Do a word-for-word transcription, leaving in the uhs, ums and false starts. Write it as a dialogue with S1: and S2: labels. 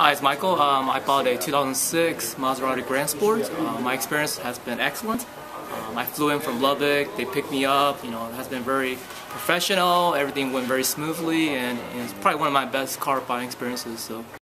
S1: Hi, it's Michael. Um, I bought a two thousand six Maserati Grand Sport. Uh, my experience has been excellent. Um, I flew in from Lubbock. They picked me up. You know, it has been very professional. Everything went very smoothly, and, and it's probably one of my best car buying experiences. So.